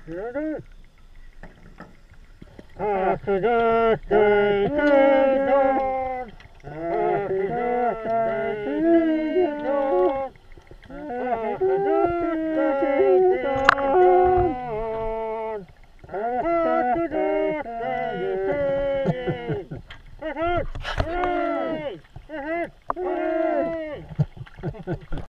Shirley. Happy birthday to you. Happy birthday to you. Happy birthday, dear John. Happy birthday to you. Hooray! Hooray! Hooray!